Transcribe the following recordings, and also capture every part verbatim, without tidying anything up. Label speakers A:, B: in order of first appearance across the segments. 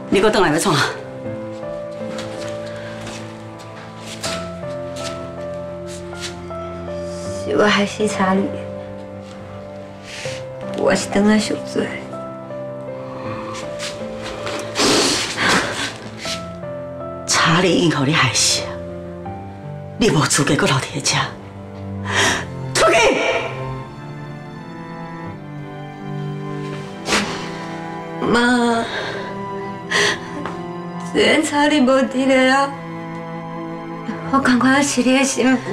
A: 你搁倒来要创？
B: 是我害死查理，我是倒来赎罪。
A: 查理应互你害死啊！你无资格搁留伫遮，出去！
B: 妈，虽然查理无伫了啊，我赶快是你的媳妇。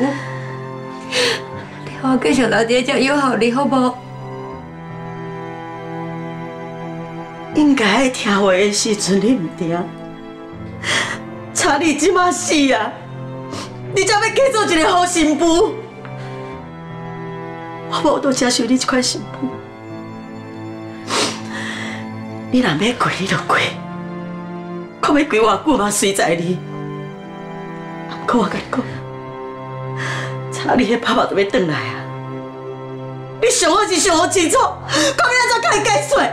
B: 我继续留伫遮友好你，好无？
A: 应该爱听话的时阵你唔听，查理即马死啊！你才要嫁做一个好媳妇，我无都接受你这款媳妇。你若要过你就过，看要过偌久嘛随在你。不过我甲你讲。 查理的爸爸都要回来啊！你上好是上好清楚，讲要安怎甲伊解释？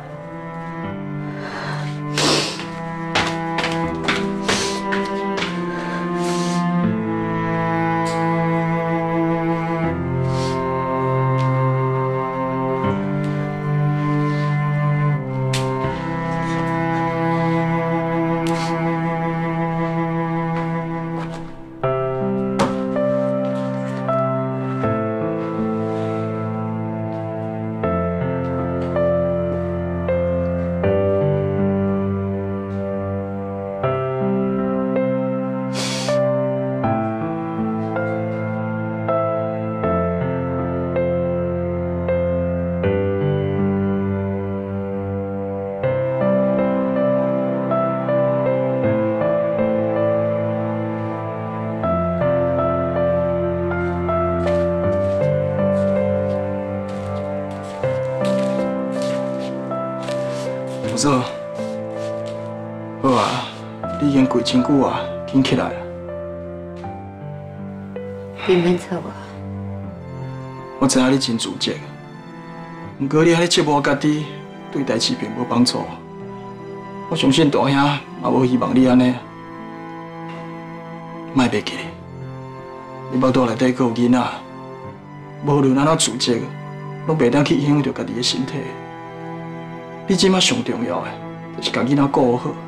C: 大嫂，好啊，你已经跪真久啊，紧起来啊！
B: 你免吵我。
C: 我知影你真自责，不过你安尼折磨家己，对代志并无帮助。我相信大兄嘛无希望你安尼，莫袂记，你腹肚内底阁有囡仔，无论安怎自责，拢袂当去影响到家己的身体。 你即马上重要的，就是把囡仔顾好。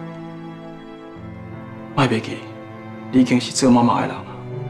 C: 莫袂记，你已经是做妈妈的人了。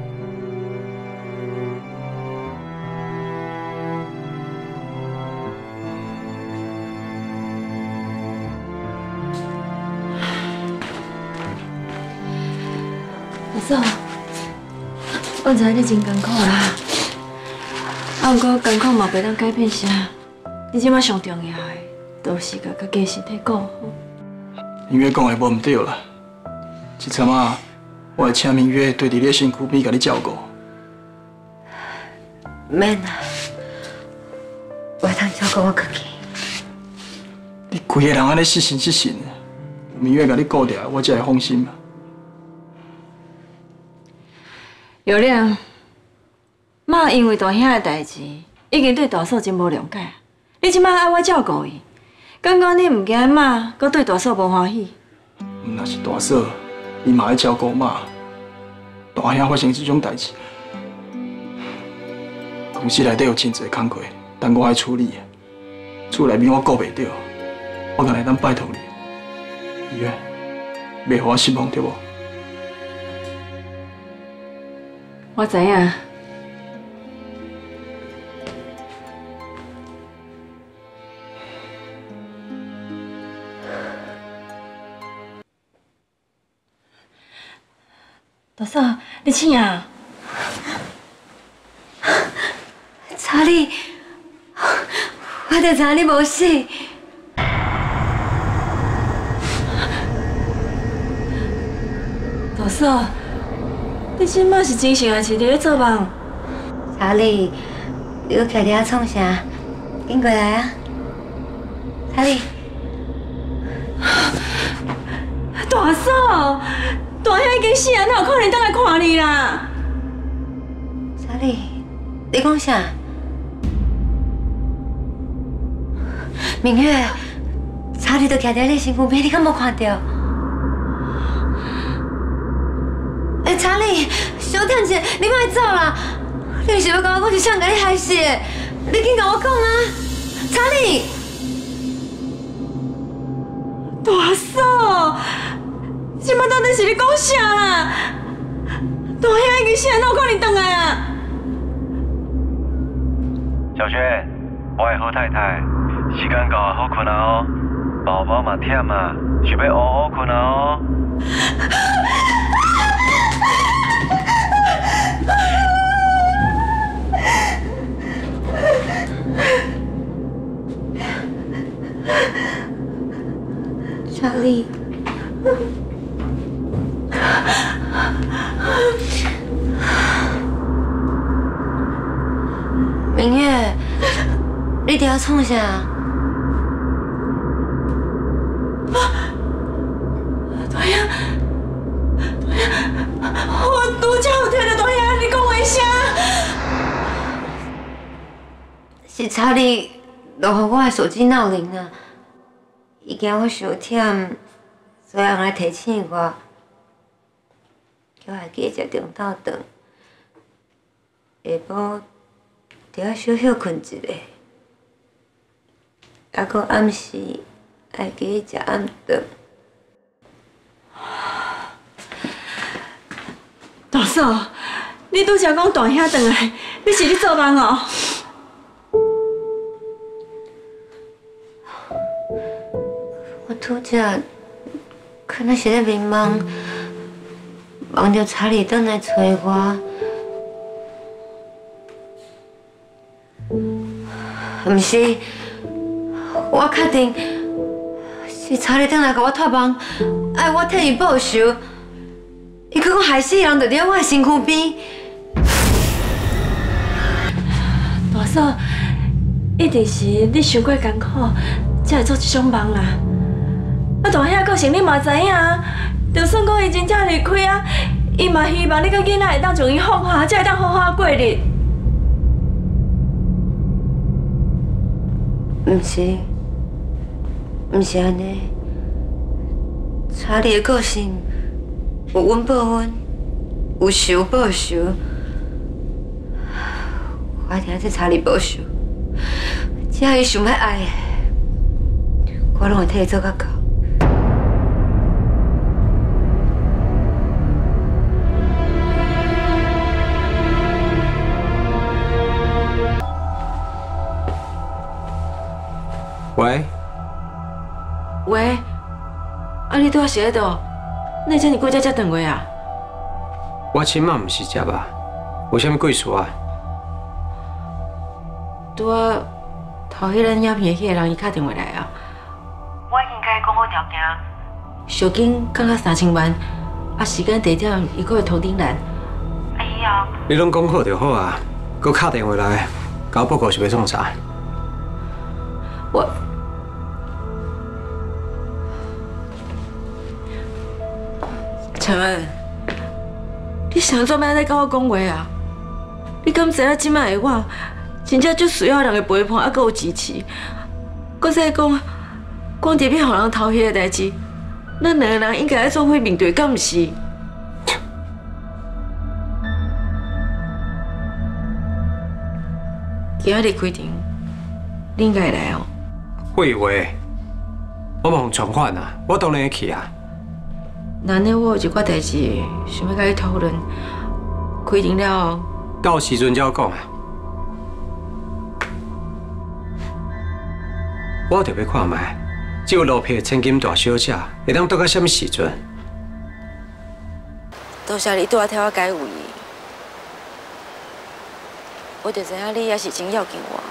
B: 大嫂，我知你真艰苦啦，啊，不过艰苦嘛袂当改变啥。你即马上重要的。 都是甲家己身体顾好。
C: 明月讲的无唔对啦，这阵啊，我会请明月对伫你的身躯边甲你照顾。
B: 免啦，我通照顾我自己。
C: 你规个人安尼失神失神，明月甲你顾着，我才会放心嘛。
B: 有亮，妈因为大兄的代志，已经对大嫂真无谅解。你即摆爱我照顾伊。 感觉你唔惊妈，搁对大嫂无欢喜。
C: 若是大嫂，你嘛爱照顾妈。大兄发生这种代志，公司内底有真侪工课，但我爱处理。厝内面我顾袂到，我敢会当拜托你，医院，袂让我失望对无？
B: 我知影。 大嫂，你醒啊？查理，我就知你无死。大嫂，你即马是精神还是伫咧做梦？查理，你搁徛伫遐创啥？紧过来啊！查理，大嫂。 大兄已经死啊，哪有可能倒来看你啦？查理，你讲啥？明月，查理都徛在你身躯边，你敢无看到？
D: 理，小婷姐，你莫走啦！你是要甲我讲是谁甲你害死的？你紧甲我讲啊！查理，
B: 大嫂，即摆到底是你讲啥啦？大兄已经啥哪有可能回来啊？
E: 小轩，我的好太太，时间到啊，好困啊哦，宝宝嘛忝啊，想要好好困啊哦。
D: 查理，明月，你伫遐创啥？
B: 大兄，大兄，我拄则有听到大兄你讲话声。
D: 是查理落予我的手机闹铃啊！伊惊我伤忝，所以人来提醒我，叫我记食中昼饭，下晡着要小小困一下，还佫暗时爱记食暗顿。
B: 大嫂，你拄则讲大兄回来，你是咧做梦哦？
D: 我拄则可能是咧迷茫，梦着查理转来找我，毋是，我确定是查理转来甲我托梦，爱我替伊报仇。伊佫讲害死人，就伫我的身躯边。
B: 大嫂，一定是你伤过艰苦，才会做这种梦啦。啊，大兄个性你嘛知影，就算讲伊真正离开啊，伊嘛希望你甲囡仔会当将伊放下，才会当好好过日。
D: 毋是，毋是安尼。查理的个性有恩报恩，有仇报仇。我一定要替查理报仇，只要伊想要爱，我拢会替伊做到到。
F: 喂，
B: 喂，啊你拄仔是咧倒？你这么几只才转来啊？
F: 我亲妈唔是食吧？有啥物贵事啊？
B: 拄仔头迄个影片的迄个人伊打电话来啊。我已经甲伊讲好条件，小金降到三千万，啊时间地点伊佫会通顶咱。啊以后
F: 你拢讲好就好啊，佫打电话来，甲我报告是要创啥？
B: 我。陈恩，你想做咩在跟我讲话啊？你敢知影即摆的我，真正足需要人的陪伴，还佫有支持。搁再讲，光特别互人偷迄个代志，咱两个人应该要做伙面对，敢毋是？今仔日开庭，你应该会来哦。
F: 我以为我忙传唤啊，我当然会去啊。
B: 那呢，我有一寡代志想要甲你讨论，开庭了后，
F: 到时阵才讲啊。我特别看卖，这个路皮的千金大小姐会当倒到什么时阵？
B: 多谢你拄仔替我解围，我就知影你也是真要紧我。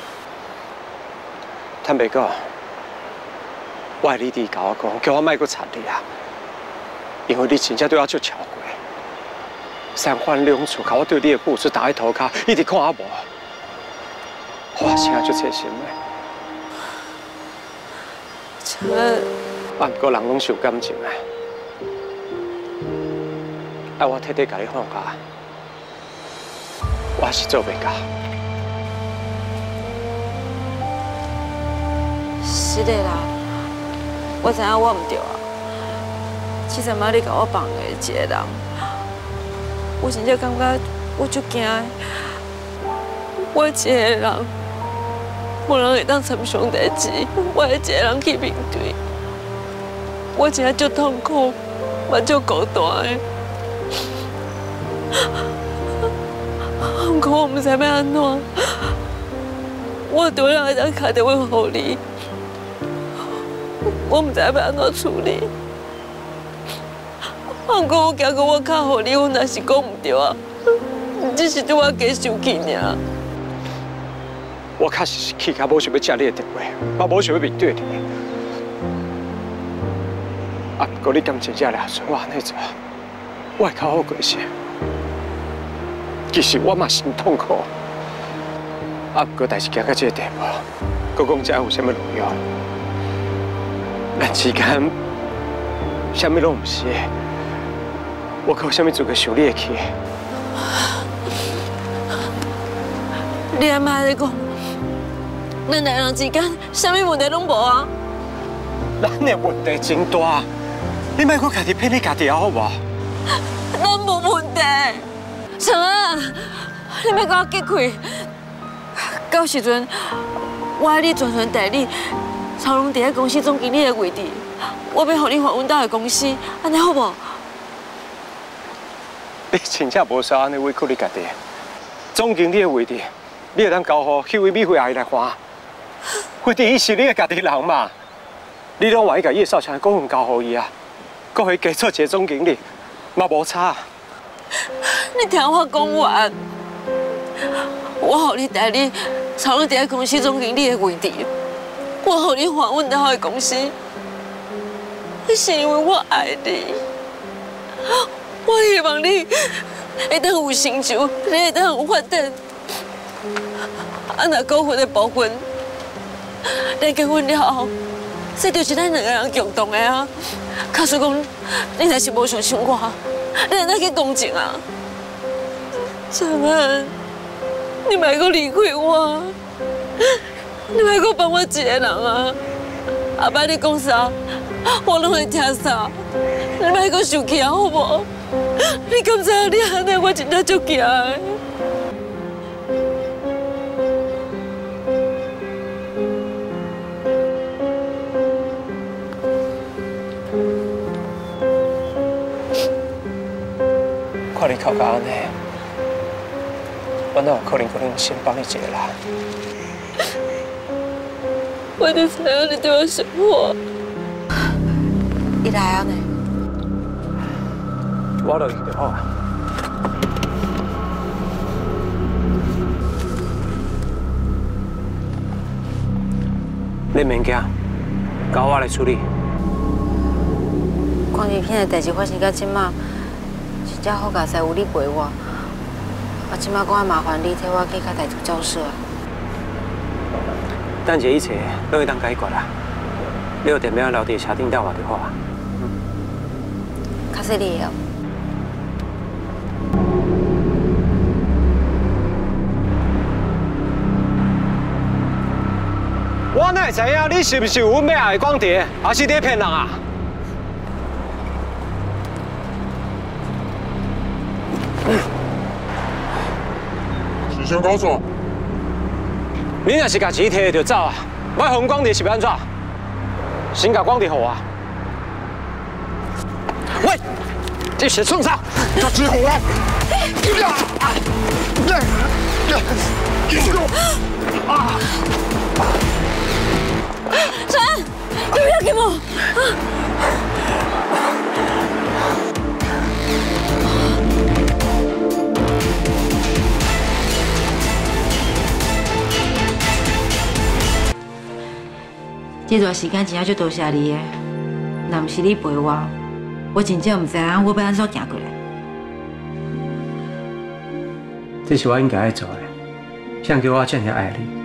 F: 坦白讲，我的你弟甲我讲，叫我莫阁插你啊。因为你真正对我足超过，三番两次，甲我对你的付出打在涂骹，一直看我无，我心啊足切心的。
B: 这，
F: 啊，不过人拢受感情的，爱我彻底甲你放下，我是做袂到。
B: 是的啦，我知影我唔对啊。其实妈，你甲我放的一个人，
G: 我真正感觉我足惊的。我一个人，无人会当参详代志，我一个人去面对，我真正足痛苦，嘛足孤单的。不过我唔知要安怎，我多人会当打电话给你，我唔知要安怎处理。不过我惊讲我敲给你，我若是讲唔对啊，只是对我加生气尔。
F: 我确实是气到无想要接你的电话，嘛无想要面对你。啊，不过你甘真正抓准我安尼做，我会较好过些。其实我嘛心痛苦，啊，不过代志行到这个地步，佮讲这有啥物路用？咱之间啥物拢唔是，我可有啥物资格想你的气？
G: 你阿妈在讲，咱两人之间啥物问题拢无啊？
F: 咱的问题真大，你莫搁家己骗你家己好无？
G: 咱无问题。长啊，你莫甲我激气。到时阵，我爱你全权代理，曹龙伫咧公司总经理的位置，我要互你还阮兜的公司，安尼好无？
F: 你真正无需要安尼委屈你家己。总经理的位置，你会当交互迄位美惠阿姨来还。惠弟伊是你的家己人嘛，你拢愿意甲叶少强股份交互伊啊，搁可以加做一个总经理，嘛无差。
G: 你听我讲完，我互你代理曹龙伫咧公司总经理的位置，我互你还阮兜的公司，是因为我爱你。我希望你会当有成就，你会当有发展。啊，若股份的部分，咱结婚了后，这就是咱两个人共同的啊。假使讲你若是无相信我，咱哪去公证啊？长安，你莫阁离开我，你莫阁帮我一个人啊！后摆你讲啥，我拢会听啥。你莫阁生气啊，好无？你敢知影你安尼，我真正足惊的。
F: 看你哭到安尼，我哪有可能可能先帮你一个啦？
G: 我就知影你对我生活。
B: 伊来啊呢？
F: 我落去就好啊。你免惊，交我来处理。
B: 关于片的代志发生到即马，真正好佳哉有你陪我。啊，即马讲麻烦你替我去甲大厨交涉。
F: 等这一切都会当解决啦。你有电话留伫车顶等我就好啊。
B: 卡西里哦。
F: 我哪会知影你是不是有阮要爱的光碟，还是在骗人啊？
H: 事先告诉我，
F: 你若是家钱摕就走啊，买红光碟是要安怎？先甲光碟互我。喂，这是冲啥？
H: 家钱互我！啊！
G: 陈，你不要给我！
B: 这段时间真正足多谢你的，若不是你陪我，我真正唔知影我要安怎行过来。
F: 这是我应该要做的，谁叫我这么爱你？